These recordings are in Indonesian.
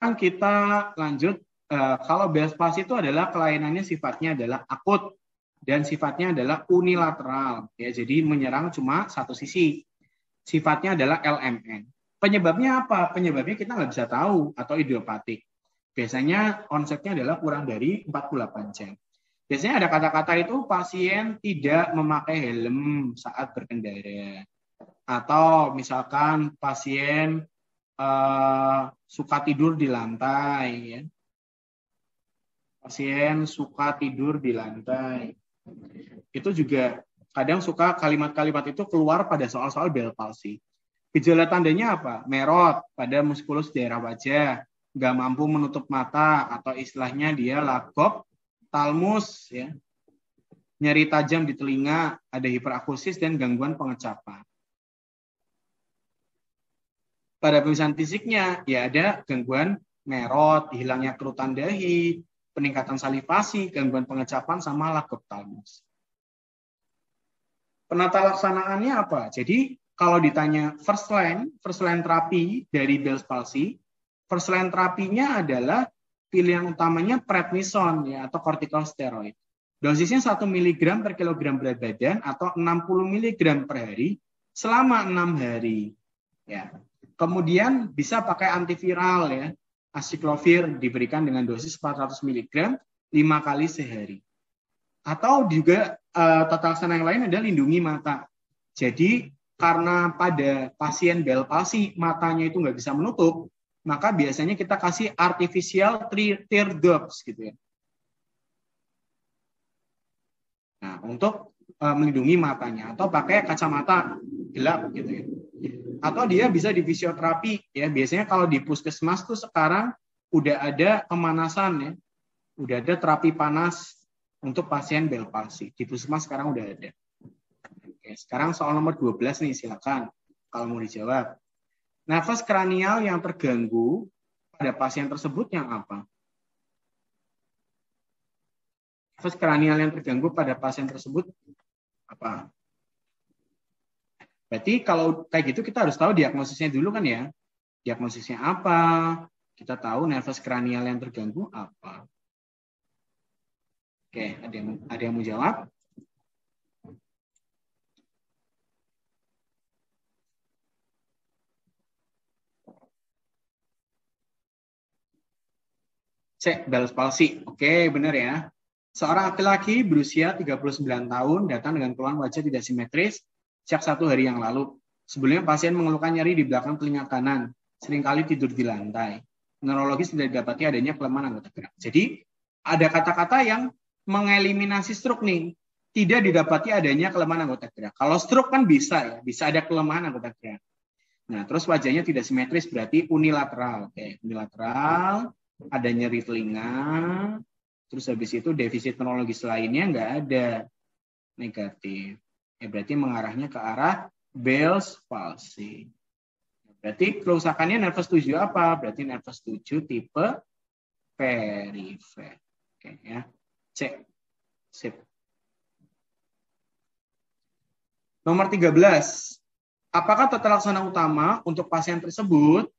Kan kita lanjut, kalau Bell's palsy itu adalah kelainannya sifatnya adalah akut dan sifatnya adalah unilateral, ya. Jadi menyerang cuma satu sisi. Sifatnya adalah LMN. Penyebabnya apa? Penyebabnya kita nggak bisa tahu, atau idiopatik. Biasanya konsepnya adalah kurang dari 48 jam. Biasanya ada kata-kata itu pasien tidak memakai helm saat berkendara. Atau misalkan pasien suka tidur di lantai, ya. Pasien suka tidur di lantai. Itu juga kadang suka kalimat-kalimat itu keluar pada soal-soal Bell's palsy. Gejala tandanya apa? Merot pada muskulus daerah wajah, nggak mampu menutup mata, atau istilahnya dia lagok talmus, ya. Nyeri tajam di telinga, ada hiperakusis dan gangguan pengecapan. Pada pemeriksaan fisiknya, ya ada gangguan merot, hilangnya kerutan dahi, peningkatan salivasi, gangguan pengecapan, sama lagok talmus. Penata laksanaannya apa? Jadi kalau ditanya first line terapi dari Bell's palsy, first line terapinya adalah pilihan utamanya prednison, ya, atau corticosteroid. Dosisnya 1 mg per kilogram berat badan atau 60 mg per hari selama 6 hari. Ya. Kemudian bisa pakai antiviral, ya. Aciclovir diberikan dengan dosis 400 mg 5 kali sehari. Atau juga tata laksana yang lain adalah lindungi mata. Jadi karena pada pasien Bell's palsy matanya itu nggak bisa menutup, maka biasanya kita kasih artificial teardrops, gitu, ya. Nah, untuk melindungi matanya, atau pakai kacamata gelap, gitu, ya. Atau dia bisa di fisioterapi, ya. Biasanya kalau di puskesmas tuh sekarang udah ada pemanasan, ya. Udah ada terapi panas untuk pasien Bell's palsy. Di puskesmas sekarang udah ada. Oke, sekarang soal nomor 12 nih, silakan kalau mau dijawab. Nafas kranial yang terganggu pada pasien tersebut yang apa? Nafas kranial yang terganggu pada pasien tersebut apa? Berarti kalau kayak gitu kita harus tahu diagnosisnya dulu, kan, ya. Diagnosisnya apa? Kita tahu nafas kranial yang terganggu apa. Oke, ada yang mau jawab? Cek Bell's palsy. Oke, benar, ya. Seorang laki-laki berusia 39 tahun datang dengan keluhan wajah tidak simetris sejak 1 hari yang lalu. Sebelumnya pasien mengeluhkan nyeri di belakang telinga kanan, seringkali tidur di lantai. Neurologis tidak didapati adanya kelemahan anggota gerak. Jadi ada kata-kata yang mengeliminasi stroke nih. Tidak didapati adanya kelemahan anggota gerak. Kalau stroke kan bisa, ya, bisa ada kelemahan anggota gerak. Nah, terus wajahnya tidak simetris berarti unilateral. Oke, unilateral, ada nyeri telinga. Terus habis itu defisit neurologis lainnya nggak ada, negatif. Ya, berarti mengarahnya ke arah Bell's palsy. Berarti kerusakannya nervus 7 apa? Berarti nervus 7 tipe perifer. Oke, ya. Cek. Sip. Nomor 13. Apakah tata laksana utama untuk pasien tersebut?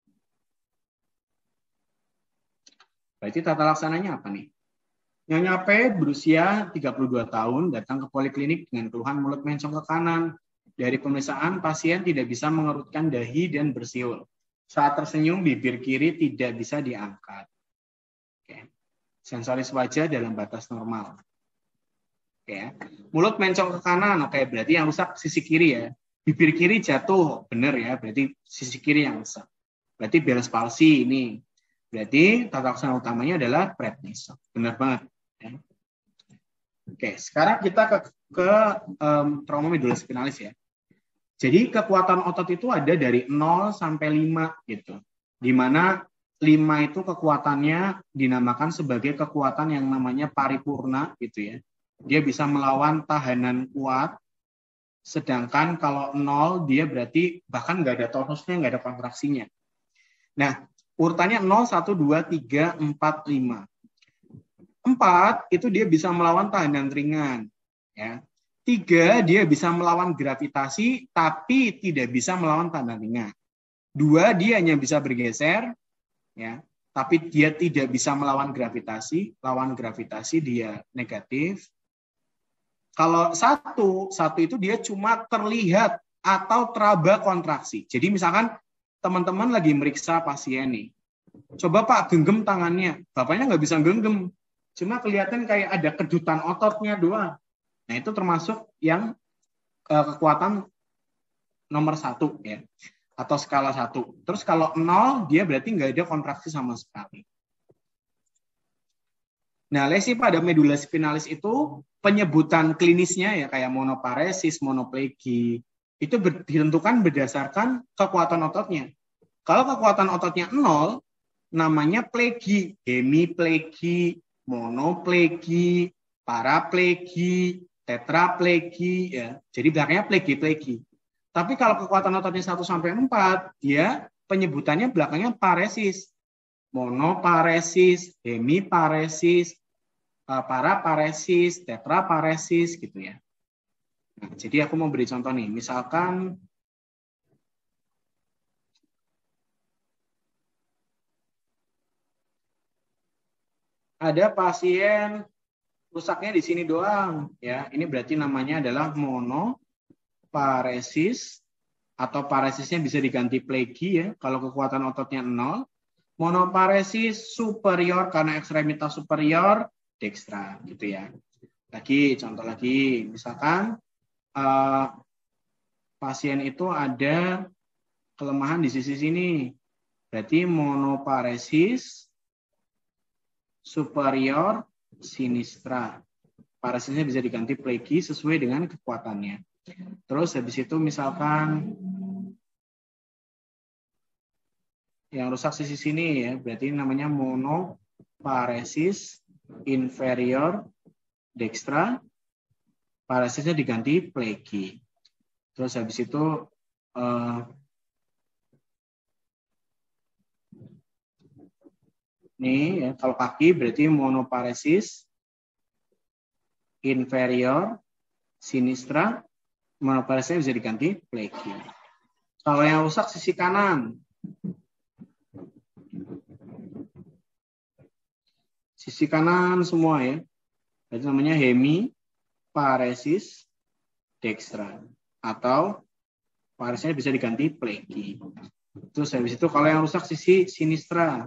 Berarti tata laksananya apa nih? Nyonya P berusia 32 tahun datang ke poliklinik dengan keluhan mulut mencong ke kanan. Dari pemeriksaan, pasien tidak bisa mengerutkan dahi dan bersiul. Saat tersenyum, bibir kiri tidak bisa diangkat. Oke. Sensoris wajah dalam batas normal. Oke. Mulut mencong ke kanan, oke, berarti yang rusak sisi kiri, ya. Bibir kiri jatuh, benar, ya, berarti sisi kiri yang rusak. Berarti Bell's palsy ini. Berarti tata laksana utamanya adalah prednison. Benar banget. Ya. Oke, sekarang kita ke trauma medulla spinalis, ya. Jadi kekuatan otot itu ada dari 0 sampai 5 gitu. Di mana 5 itu kekuatannya dinamakan sebagai kekuatan yang namanya paripurna gitu, ya. Dia bisa melawan tahanan kuat. Sedangkan kalau 0 dia berarti bahkan nggak ada tonusnya, nggak ada kontraksinya. Nah, urutannya 0, 1, 2, 3, 4, 5. 4 itu dia bisa melawan tahanan ringan, ya. 3 dia bisa melawan gravitasi tapi tidak bisa melawan tahanan ringan. 2 dia hanya bisa bergeser, ya. tapi dia tidak bisa melawan gravitasi, lawan gravitasi dia negatif. Kalau satu itu dia cuma terlihat atau teraba kontraksi. Jadi misalkan teman-teman lagi meriksa pasien nih, coba Pak genggam tangannya, bapaknya nggak bisa genggam, cuma kelihatan kayak ada kedutan ototnya doang. Nah itu termasuk yang kekuatan nomor 1 ya, atau skala 1. Terus kalau 0 dia berarti nggak ada kontraksi sama sekali. Nah, lesi pada medula spinalis itu penyebutan klinisnya ya kayak monoparesis, monoplegi itu ditentukan berdasarkan kekuatan ototnya. Kalau kekuatan ototnya 0, namanya plegi, hemiplegi, monoplegi, paraplegi, tetraplegi ya. Jadi belakangnya plegi-plegi. Tapi kalau kekuatan ototnya 1 sampai 4, dia penyebutannya belakangnya paresis. Monoparesis, hemiparesis, paraparesis, tetraparesis gitu ya. Nah, jadi aku mau beri contoh nih, misalkan ada pasien rusaknya di sini doang ya. Ini berarti namanya adalah monoparesis atau paresisnya bisa diganti plegi ya kalau kekuatan ototnya 0. Monoparesis superior karena ekstremitas superior dextra gitu ya. Lagi contoh lagi, misalkan pasien itu ada kelemahan di sisi sini, berarti monoparesis superior sinistra. Paresisnya bisa diganti plegi sesuai dengan kekuatannya. Terus habis itu misalkan yang rusak sisi sini ya, berarti namanya monoparesis inferior dextra, paresisnya diganti plegi. Terus habis itu nih ya, kalau kaki berarti monoparesis inferior sinistra, monoparesisnya bisa diganti plegi. Kalau yang rusak sisi kanan, sisi kanan semua ya, itu namanya hemiparesis dextra atau paresisnya bisa diganti plegi. Terus habis itu kalau yang rusak sisi sinistra,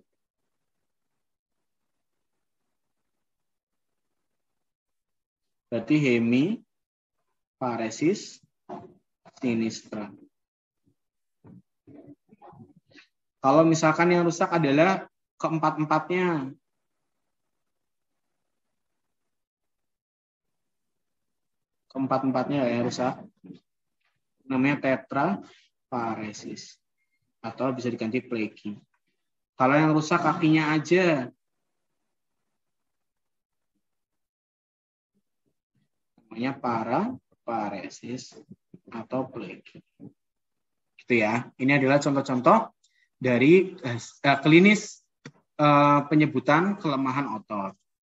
berarti hemiparesis sinistra. Kalau misalkan yang rusak adalah keempat-empatnya, yang rusak, namanya tetraparesis atau bisa diganti plegi. Kalau yang rusak kakinya aja, namanya paraparesis atau plegi. Gitu ya. Ini adalah contoh-contoh dari klinis penyebutan kelemahan otot.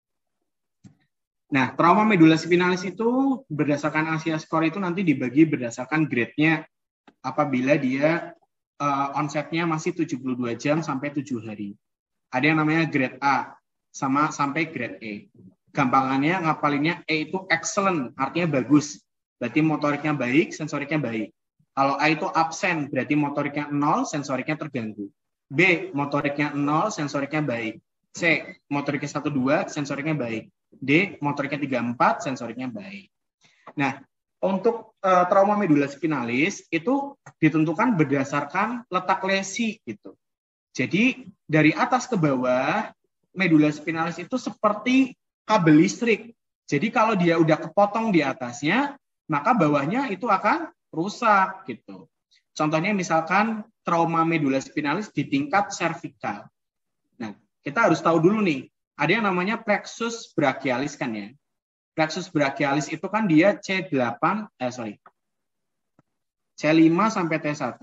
Nah, trauma medula spinalis itu berdasarkan ASIA score itu nanti dibagi berdasarkan grade-nya apabila dia onsetnya masih 72 jam sampai 7 hari. Ada yang namanya grade A sama sampai grade E. Gampangannya ngapalinnya E itu excellent, artinya bagus. Berarti motoriknya baik, sensoriknya baik. Kalau A itu absen, berarti motoriknya 0, sensoriknya terganggu. B, motoriknya 0, sensoriknya baik. C, motoriknya 1-2, sensoriknya baik. D, motoriknya 3-4, sensoriknya baik. Nah, untuk trauma medula spinalis itu ditentukan berdasarkan letak lesi gitu. Jadi dari atas ke bawah, medula spinalis itu seperti kabel listrik. Jadi kalau dia udah kepotong di atasnya, maka bawahnya itu akan rusak gitu. Contohnya misalkan trauma medula spinalis di tingkat servikal. Nah, kita harus tahu dulu nih, ada yang namanya plexus brachialis kan ya. Plexus brachialis itu kan dia C5 sampai T1.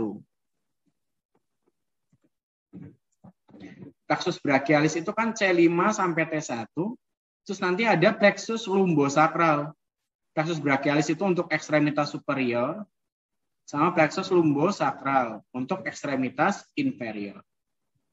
Plexus brachialis itu kan C5 sampai T1. Terus nanti ada plexus lumbosakral. Plexus brachialis itu untuk ekstremitas superior sama plexus lumbosakral untuk ekstremitas inferior.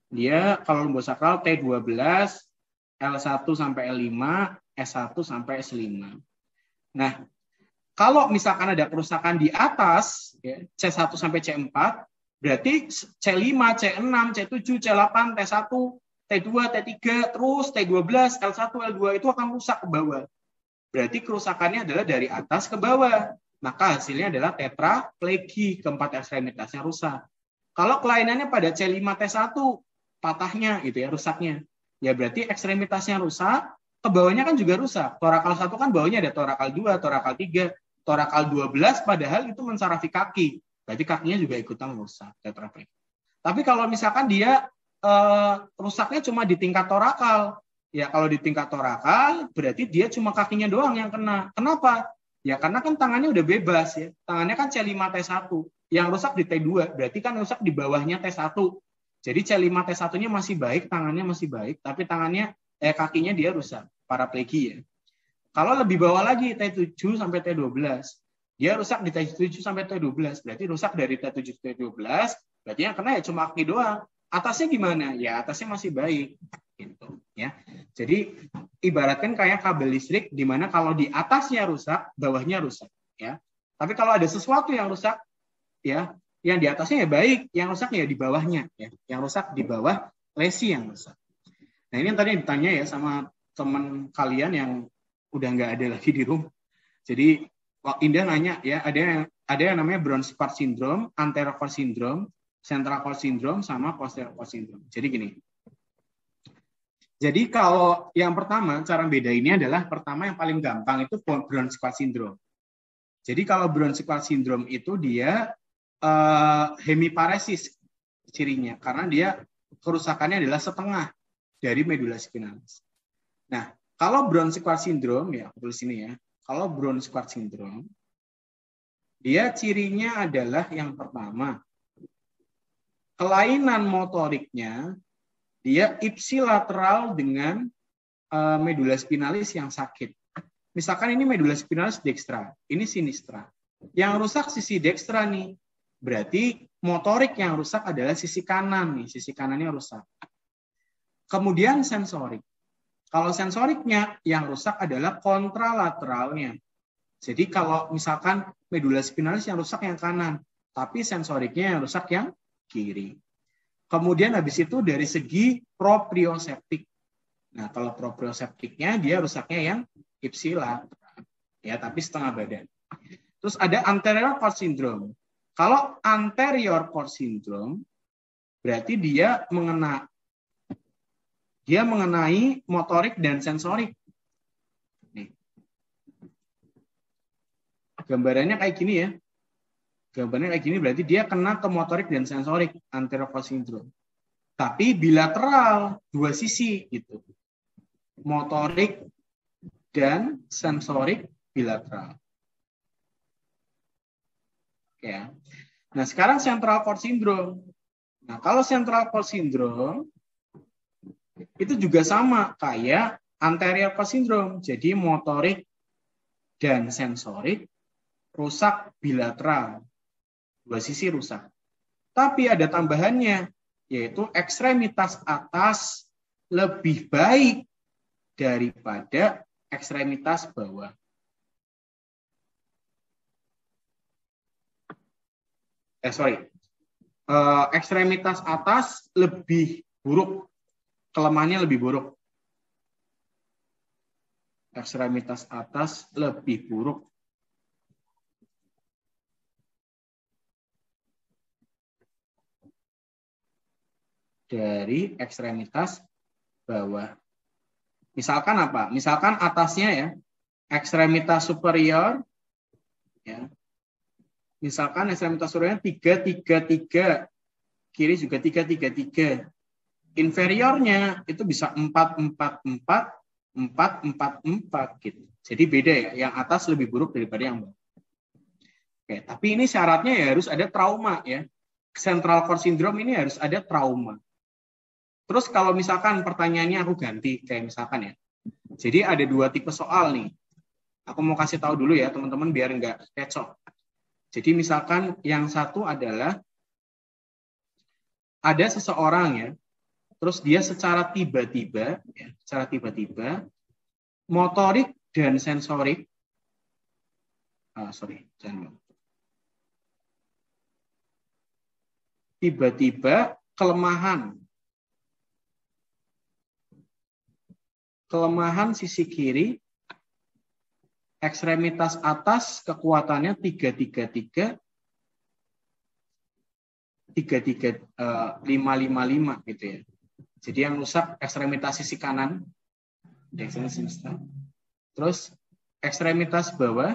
Dia kalau lumbosakral T12, L1 sampai L5, S1 sampai S5. Nah, kalau misalkan ada kerusakan di atas, ya, C1 sampai C4, berarti C5, C6, C7, C8, T1, T2, T3, terus T12, L1, L2 itu akan rusak ke bawah. Berarti kerusakannya adalah dari atas ke bawah. Maka hasilnya adalah tetraplegi, keempat ekstremitasnya rusak. Kalau kelainannya pada C5, T1, patahnya gitu ya, rusaknya. Ya berarti ekstremitasnya rusak, ke bawahnya kan juga rusak. Torakal 1 kan bawahnya ada torakal 2, torakal 3, torakal 12, padahal itu mensarafi kaki. Berarti kakinya juga ikutan rusak, tetraplegi. Tapi kalau misalkan dia rusaknya cuma di tingkat torakal, ya kalau di tingkat torakal berarti dia cuma kakinya doang yang kena. Kenapa? Ya karena kan tangannya udah bebas ya. Tangannya kan C5 T1. Yang rusak di T2, berarti kan rusak di bawahnya T1. Jadi C5 T1-nya masih baik, tangannya masih baik, tapi kakinya dia rusak, paraplegi ya. Kalau lebih bawah lagi T7 sampai T12, dia rusak di T7 sampai T12, berarti rusak dari T7 ke T12, berarti yang kena ya cuma kaki doang. Atasnya gimana? Ya atasnya masih baik gitu ya. Jadi ibaratkan kayak kabel listrik di mana kalau di atasnya rusak, bawahnya rusak ya. Tapi kalau ada sesuatu yang rusak ya, yang di atasnya ya baik, yang rusak ya di bawahnya ya. Yang rusak di bawah lesi yang rusak. Nah, ini yang tadi ditanya ya sama teman kalian yang udah nggak ada lagi di room. Jadi Indah nanya ya, ada yang namanya Brown Sequard syndrome, anterior cord syndrome, central cord syndrome, sama posterior cord syndrome. Jadi gini. Jadi kalau yang pertama, cara beda ini adalah pertama yang paling gampang itu Brown Sequard syndrome. Jadi kalau Brown Sequard syndrome itu dia hemiparesis cirinya, karena dia kerusakannya adalah setengah dari medula spinalis. Nah, kalau Brown Sequard syndrome, ya aku tulis ini ya, kalau Brown Sequard syndrome, dia cirinya adalah yang pertama, kelainan motoriknya, dia ipsilateral dengan medula spinalis yang sakit. Misalkan ini medula spinalis dextra, ini sinistra. Yang rusak sisi dextra nih, berarti motorik yang rusak adalah sisi kanan nih, sisi kanannya rusak. Kemudian sensorik. Kalau sensoriknya yang rusak adalah kontralateralnya. Jadi kalau misalkan medula spinalis yang rusak yang kanan, tapi sensoriknya yang rusak yang kiri. Kemudian habis itu dari segi proprioseptik. Nah, kalau proprioseptiknya dia rusaknya yang ipsilateral. Ya, tapi setengah badan. Terus ada anterior cord syndrome. Kalau anterior cord syndrome berarti dia mengenai motorik dan sensorik. Nih. Gambarannya kayak gini ya. Gambarnya kayak gini berarti dia kena ke motorik dan sensorik, anterior cord syndrome. Tapi bilateral, dua sisi gitu. Motorik dan sensorik bilateral. Ya. Nah, sekarang central cord syndrome. Nah, kalau central cord syndrome itu juga sama kayak anterior cord syndrome. Jadi motorik dan sensorik rusak bilateral. Dua sisi rusak. Tapi ada tambahannya, yaitu ekstremitas atas lebih baik daripada ekstremitas bawah. Ekstremitas atas lebih buruk, kelemahannya lebih buruk. Ekstremitas atas lebih buruk. Dari ekstremitas bawah. Misalkan apa? Misalkan atasnya ya, ekstremitas superior, ya. Misalkan ekstremitas superior 3-3-3, kiri juga 3-3-3. Inferiornya itu bisa 4-4-4, 4-4-4 gitu. Jadi beda ya, yang atas lebih buruk daripada yang bawah. Oke, tapi ini syaratnya ya harus ada trauma ya. Central cord syndrome ini harus ada trauma. Terus kalau misalkan pertanyaannya aku ganti, kayak misalkan ya. Jadi ada dua tipe soal nih. Aku mau kasih tahu dulu ya teman-teman biar nggak kecok. Jadi misalkan yang satu adalah ada seseorang ya, terus dia secara tiba-tiba, motorik dan sensorik, tiba-tiba kelemahan sisi kiri, ekstremitas atas kekuatannya 333, 555 gitu ya. Jadi yang rusak ekstremitas sisi kanan, terus ekstremitas bawah,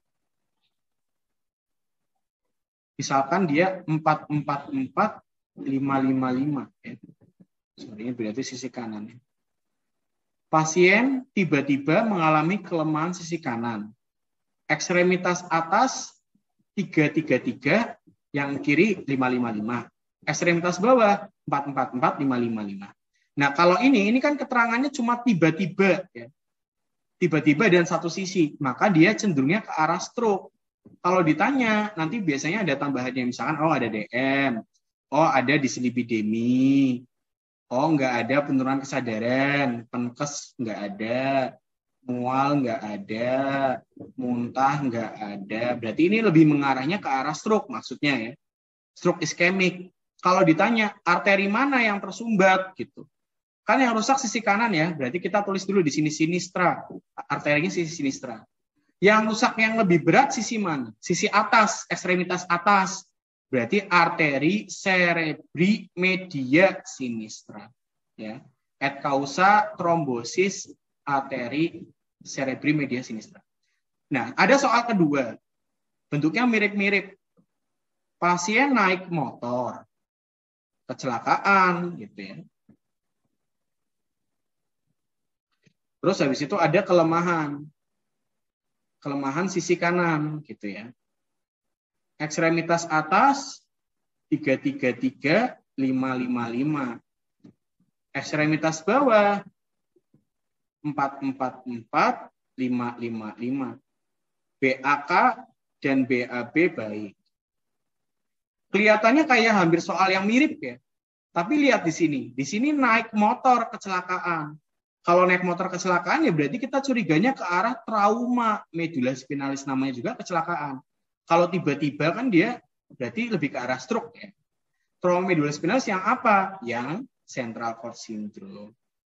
misalkan dia 444, 555. Ya. Sorry, berarti sisi kanan. Pasien tiba-tiba mengalami kelemahan sisi kanan. Ekstremitas atas 333, yang kiri 555. Ekstremitas bawah 444, 555. Nah, kalau ini kan keterangannya cuma tiba-tiba ya. Tiba-tiba dan satu sisi, maka dia cenderungnya ke arah stroke. Kalau ditanya, nanti biasanya ada tambahannya, misalkan ada DM, ada dislipidemi, nggak ada penurunan kesadaran, penkes nggak ada, mual nggak ada, muntah nggak ada. Berarti ini lebih mengarahnya ke arah stroke maksudnya ya. Stroke iskemik. Kalau ditanya arteri mana yang tersumbat gitu. Kan yang rusak sisi kanan ya, berarti kita tulis dulu di sini sinistra. Arterinya sisi sinistra. Yang rusak yang lebih berat sisi mana? Sisi atas, ekstremitas atas. Berarti arteri cerebri media sinistra. Ya. Et causa trombosis arteri cerebri media sinistra. Nah, ada soal kedua. Bentuknya mirip-mirip. Pasien naik motor, kecelakaan gitu ya. Terus habis itu ada kelemahan sisi kanan gitu ya. Ekstremitas atas 333, 555. Ekstremitas bawah 444, 555. BAK dan BAB baik. Kelihatannya kayak hampir soal yang mirip ya. Tapi lihat di sini. Di sini naik motor kecelakaan. Kalau naik motor kecelakaan ya berarti kita curiganya ke arah trauma medula spinalis, namanya juga kecelakaan. Kalau tiba-tiba kan dia berarti lebih ke arah stroke ya. Trauma medula spinalis yang apa? Yang central cord syndrome.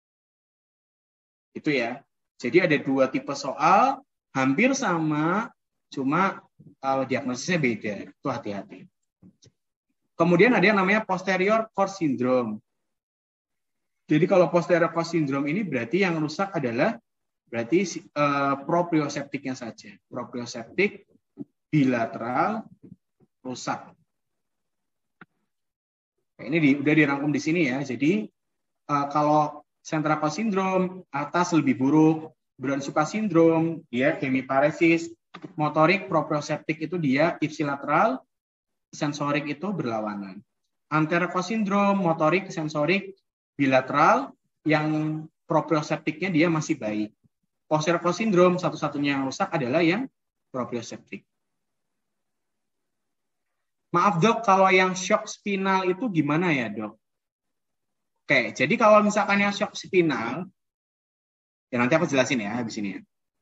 Itu ya. Jadi ada dua tipe soal, hampir sama, cuma diagnosisnya beda. Itu hati-hati. Kemudian ada yang namanya posterior cord syndrome. Jadi kalau posterior cord syndrome ini berarti yang rusak adalah berarti proprioseptiknya saja. Proprioseptik bilateral rusak. Ini udah dirangkum di sini ya. Jadi kalau central cord syndrome atas lebih buruk, Brown-Suka syndrome dia hemiparesis, motorik proprioseptik itu dia ipsilateral, sensorik itu berlawanan. Anterior cord syndrome, motorik, sensorik, bilateral, yang proprioseptiknya dia masih baik. Posterior cord syndrome, satu-satunya yang rusak adalah yang proprioseptik. Maaf dok, kalau yang shock spinal itu gimana ya dok? Oke, jadi kalau misalkan yang shock spinal, ya nanti aku jelasin ya habis ini ya.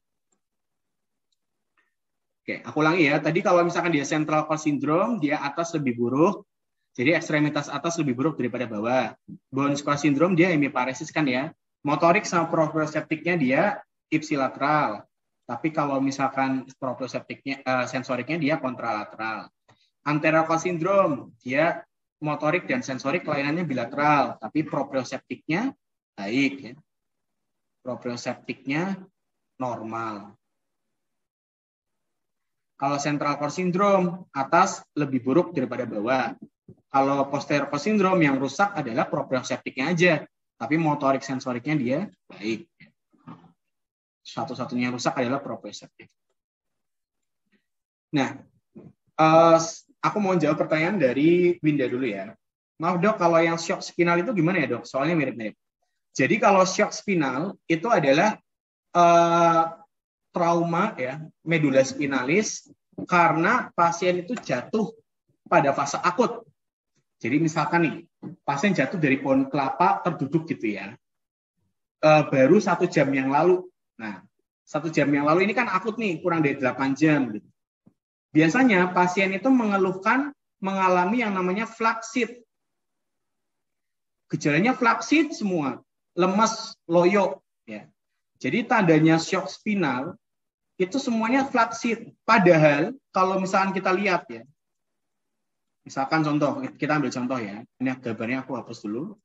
Oke, aku ulangi ya. Tadi kalau misalkan dia central cord syndrome, dia atas lebih buruk. Jadi ekstremitas atas lebih buruk daripada bawah. Brown-Suka syndrome dia hemiparesis kan ya. Motorik sama proprioseptiknya dia ipsilateral. Tapi kalau misalkan proprioseptiknya sensoriknya dia kontralateral. Anterior cord syndrome dia motorik dan sensorik kelainannya bilateral, tapi proprioseptiknya baik ya. Proprioseptiknya normal. Kalau central cord syndrome, atas lebih buruk daripada bawah. Kalau posterior cord syndrome, yang rusak adalah proprioseptiknya aja. Tapi motorik sensoriknya dia baik. Satu-satunya yang rusak adalah proprioseptik. Nah, aku mau jawab pertanyaan dari Winda dulu ya. Maaf dok, kalau yang shock spinal itu gimana ya dok? Soalnya mirip-mirip. Jadi kalau shock spinal itu adalah trauma ya, medula spinalis karena pasien itu jatuh pada fase akut. Jadi misalkan nih, pasien jatuh dari pohon kelapa terduduk gitu ya. Baru 1 jam yang lalu. Nah, 1 jam yang lalu ini kan akut nih, kurang dari 8 jam. Gitu. Biasanya pasien itu mengalami yang namanya flaccid. Gejalanya flaccid semua, lemas, loyo. Ya. Jadi tandanya shock spinal itu semuanya flaccid. Padahal kalau misalkan kita lihat ya, misalkan contoh, kita ambil contoh ya. Ini gambarnya aku hapus dulu.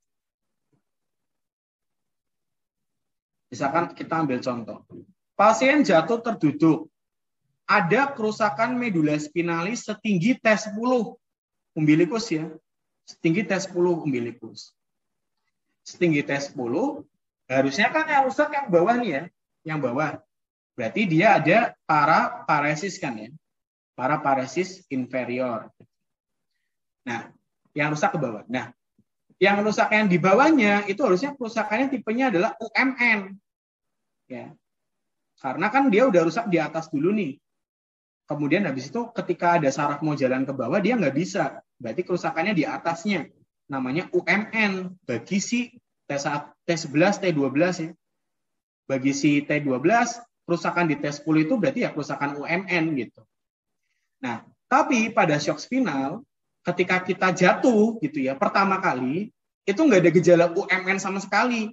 Misalkan kita ambil contoh. Pasien jatuh terduduk. Ada kerusakan medula spinalis setinggi T10 umbilikus ya. Setinggi T10 umbilikus. Setinggi T10, harusnya kan yang rusak yang bawah nih ya. Yang bawah. Berarti dia ada paraparesis kan ya. Paraparesis inferior. Nah, yang rusak ke bawah. Nah, yang rusak yang di bawahnya itu harusnya kerusakannya tipenya adalah UMN. Ya. Karena kan dia udah rusak di atas dulu nih. Kemudian habis itu ketika ada saraf mau jalan ke bawah dia nggak bisa. Berarti kerusakannya di atasnya. Namanya UMN bagi si T11, T12 ya. Bagi si T12 kerusakan di T10 itu berarti ya kerusakan UMN gitu. Nah, tapi pada shock spinal ketika kita jatuh gitu ya, pertama kali itu nggak ada gejala UMN sama sekali.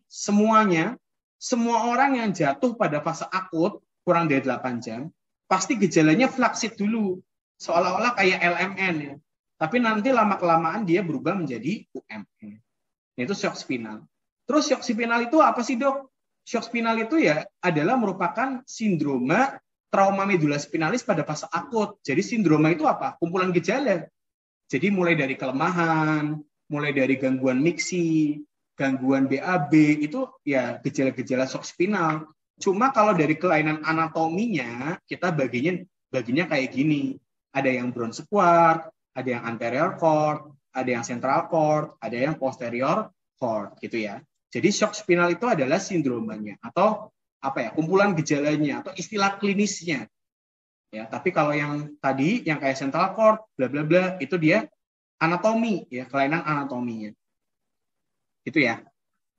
Semua orang yang jatuh pada fase akut kurang dari 8 jam, pasti gejalanya flaccid dulu. Seolah-olah kayak LMN ya. Tapi nanti lama-kelamaan dia berubah menjadi UMN. Yaitu shock spinal. Terus shock spinal itu apa sih dok? Shock spinal itu ya adalah merupakan sindroma trauma medula spinalis pada fase akut. Jadi sindroma itu apa? Kumpulan gejala. Jadi mulai dari kelemahan, mulai dari gangguan miksi, gangguan BAB, itu ya gejala-gejala shock spinal. Cuma kalau dari kelainan anatominya, kita baginya kayak gini. Ada yang Brown Sequard, ada yang anterior cord, ada yang central cord, ada yang posterior cord, gitu ya. Jadi shock spinal itu adalah sindromanya, atau apa ya, kumpulan gejalanya, atau istilah klinisnya. Ya, tapi kalau yang tadi yang kayak central cord bla bla bla itu dia anatomi ya, kelainan anatominya. Itu ya.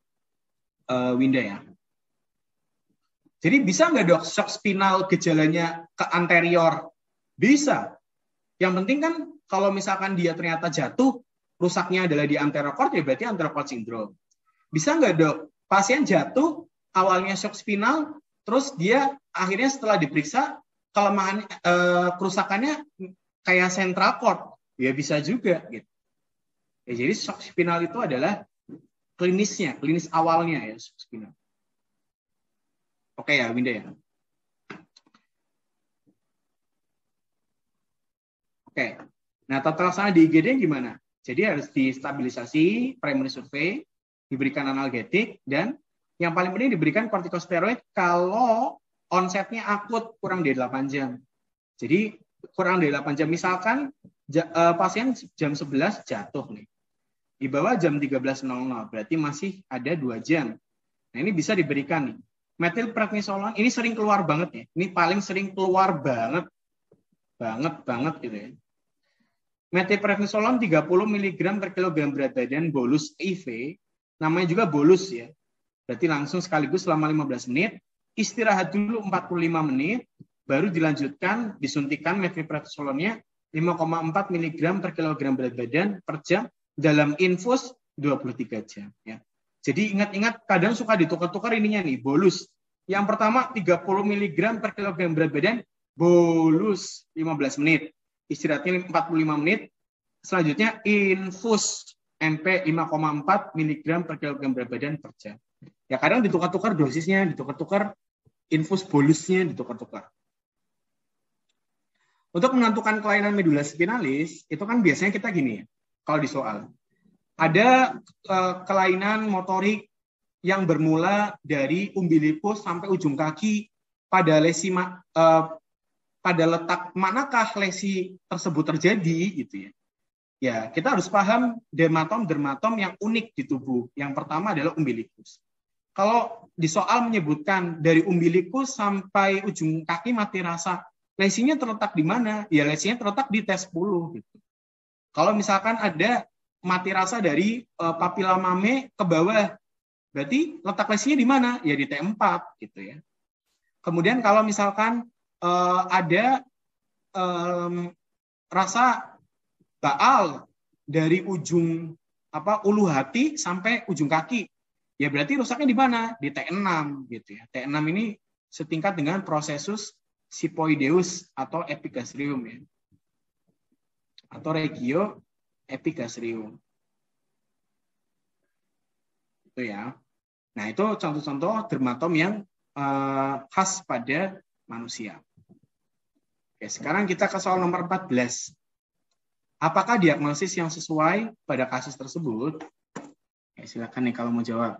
Winda ya. Jadi bisa nggak dok shock spinal gejalanya ke anterior? Bisa. Yang penting kan kalau misalkan dia ternyata jatuh rusaknya adalah di anterior cord ya berarti anterior cord syndrome. Bisa nggak dok pasien jatuh awalnya shock spinal terus dia akhirnya setelah diperiksa kelemahan kerusakannya kayak central cord, ya bisa juga gitu. Ya, jadi shock spinal itu adalah klinisnya, klinis awalnya ya shock spinal. Oke ya, Winda ya. Oke. Nah, tata laksana di IGD gimana? Jadi harus distabilisasi, primary survey, diberikan analgetik, dan yang paling penting diberikan kortikosteroid kalau onsetnya akut kurang dari 8 jam. Jadi kurang dari 8 jam. Misalkan pasien jam 11 jatuh nih. Di bawah jam 13.00 berarti masih ada 2 jam. Nah, ini bisa diberikan nih. Metilprednisolon ini sering keluar banget ya. Ini paling sering keluar banget gitu ya. Metilprednisolon 30 mg per kilogram berat badan bolus IV, namanya juga bolus ya. Berarti langsung sekaligus selama 15 menit. Istirahat dulu 45 menit, baru dilanjutkan disuntikan metilprednisolonnya 5,4 mg per kilogram berat badan per jam dalam infus 23 jam. Ya. Jadi ingat-ingat kadang suka ditukar-tukar ininya nih, bolus. Yang pertama 30 mg per kilogram berat badan, bolus 15 menit. Istirahatnya 45 menit. Selanjutnya infus MP 5,4 mg per kilogram berat badan per jam. Ya kadang ditukar-tukar dosisnya, ditukar-tukar infus bolusnya ditukar-tukar. Untuk menentukan kelainan medula spinalis, itu kan biasanya kita gini ya, kalau di soal. Ada kelainan motorik yang bermula dari umbilikus sampai ujung kaki pada lesi pada letak manakah lesi tersebut terjadi gitu ya. Ya, kita harus paham dermatom yang unik di tubuh. Yang pertama adalah umbilikus. Kalau di soal menyebutkan dari umbilikus sampai ujung kaki mati rasa, lesinya terletak di mana? Ya lesinya terletak di T10 gitu. Kalau misalkan ada mati rasa dari papila mame ke bawah. Berarti letak lesinya di mana? Ya di T4 gitu ya. Kemudian kalau misalkan ada rasa baal dari ujung ulu hati sampai ujung kaki, ya berarti rusaknya di mana? Di T6 gitu ya. T6 ini setingkat dengan prosesus sipoideus atau epigastrium ya. Atau regio epigastrium. Itu ya. Nah, itu contoh-contoh dermatom yang khas pada manusia. Oke, sekarang kita ke soal nomor 14. Apakah diagnosis yang sesuai pada kasus tersebut? Oke, silakan nih kalau mau jawab.